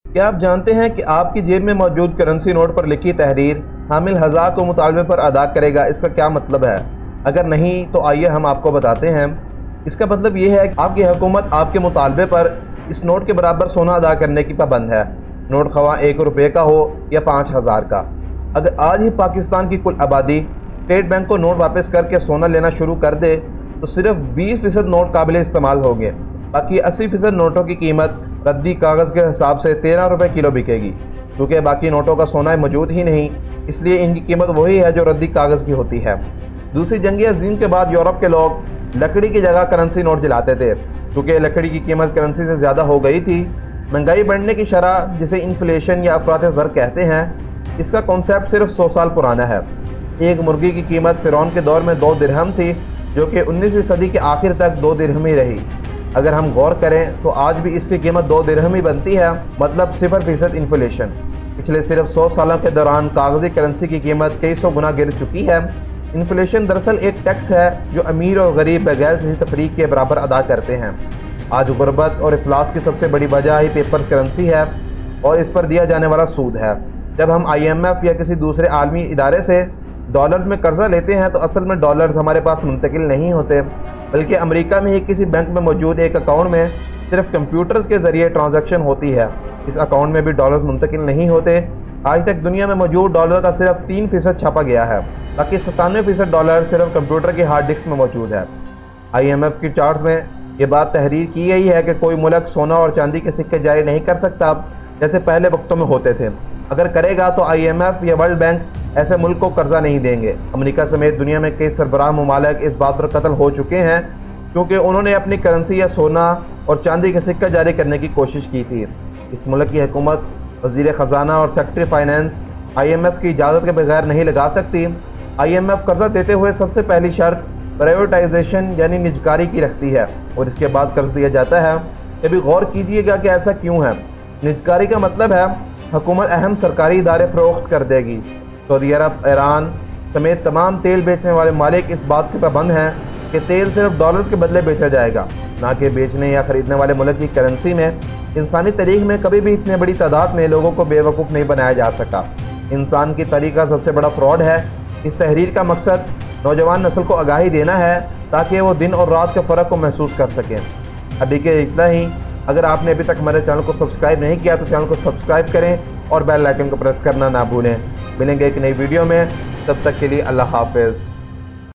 क्या आप जानते हैं कि आपकी जेब में मौजूद करेंसी नोट पर लिखी तहरीर हामिल हज़ार को मुतालबे पर अदा करेगा? इसका क्या मतलब है? अगर नहीं तो आइए हम आपको बताते हैं। इसका मतलब ये है कि आपकी हुकूमत आपके मुतालबे पर इस नोट के बराबर सोना अदा करने की पाबंद है, नोट ख़वाह 1 रुपये का हो या 5000 का। अगर आज ही पाकिस्तान की कुल आबादी स्टेट बैंक को नोट वापस करके सोना लेना शुरू कर दे तो सिर्फ 20% नोट काबिल इस्तेमाल होंगे, बाकी 80% नोटों की कीमत रद्दी कागज़ के हिसाब से 13 रुपये किलो बिकेगी। क्योंकि बाकी नोटों का सोना मौजूद ही नहीं, इसलिए इनकी कीमत वही है जो रद्दी कागज़ की होती है। दूसरी जंग अज़ीम के बाद यूरोप के लोग लकड़ी की जगह करेंसी नोट जलाते थे, क्योंकि लकड़ी की कीमत करेंसी से ज़्यादा हो गई थी। महंगाई बढ़ने की शरह, जिसे इन्फ्लेशन या अफरात ज़र कहते हैं, इसका कॉन्सेप्ट सिर्फ 100 साल पुराना है। एक मुर्गी की कीमत फ़िरौन के दौर में 2 दिरहम थी, जो कि 19वीं सदी के आखिर तक 2 दिरहम ही रही। अगर हम गौर करें तो आज भी इसकी कीमत 2 दिरहम ही बनती है, मतलब 0% इन्फ्लेशन। पिछले सिर्फ 100 सालों के दौरान कागजी करेंसी की कीमत कई सौ गुना गिर चुकी है। इन्फ्लेशन दरअसल एक टैक्स है जो अमीर और गरीब बगैर किसी तफरीक के बराबर अदा करते हैं। आज गुर्बत और इफलास की सबसे बड़ी वजह ही पेपर करेंसी है और इस पर दिया जाने वाला सूद है। जब हम IMF या किसी दूसरे आलमी इदारे से डॉलर्स में कर्जा लेते हैं तो असल में डॉलर्स हमारे पास मुंतकिल नहीं होते, बल्कि अमेरिका में ही किसी बैंक में मौजूद एक अकाउंट में सिर्फ कंप्यूटर्स के ज़रिए ट्रांजैक्शन होती है। इस अकाउंट में भी डॉलर्स मुंतकिल नहीं होते। आज तक दुनिया में मौजूद डॉलर का सिर्फ 3% छापा गया है, बाकी 97% डॉलर सिर्फ कंप्यूटर की हार्ड डिस्क में मौजूद है। IMF की चार्ट्स में ये बात तहरीर की गई है कि कोई मुल्क सोना और चांदी के सिक्के जारी नहीं कर सकता जैसे पहले वक्तों में होते थे। अगर करेगा तो IMF या वर्ल्ड बैंक ऐसे मुल्क को कर्जा नहीं देंगे। अमेरिका समेत दुनिया में कई सरबराह ममालिक इस बात पर कत्ल हो चुके हैं क्योंकि उन्होंने अपनी करेंसी या सोना और चांदी के सिक्का जारी करने की कोशिश की थी। इस मुल्क की हुकूमत वज़ीर ख़जाना और सेक्रेटरी फाइनेंस IMF की इजाज़त के बगैर नहीं लगा सकती। IMF कर्जा देते हुए सबसे पहली शर्त प्राइवेटाइजेशन यानी निजकारी की रखती है और इसके बाद कर्ज दिया जाता है। कभी गौर कीजिएगा कि ऐसा क्यों है। निजकारी का मतलब है हुकूमत अहम सरकारी इदारे फ़रोख्त कर देगी। सऊदी अरब, ईरान समेत तमाम तेल बेचने वाले मालिक इस बात के पाबंद हैं कि तेल सिर्फ डॉलर्स के बदले बेचा जाएगा, ना कि बेचने या ख़रीदने वाले मुल्क की करेंसी में। इंसानी तारीख में कभी भी इतने बड़ी तादाद में लोगों को बेवकूफ़ नहीं बनाया जा सका। इंसान की तारीख का सबसे बड़ा फ्रॉड है। इस तहरीर का मकसद नौजवान नस्ल को आगाही देना है ताकि वो दिन और रात के फ़र्क को महसूस कर सकें। अभी के इतना ही। अगर आपने अभी तक हमारे चैनल को सब्सक्राइब नहीं किया तो चैनल को सब्सक्राइब करें और बेल आइकन को प्रेस करना ना भूलें। मिलेंगे एक नई वीडियो में, तब तक के लिए अल्लाह हाफ़िज़।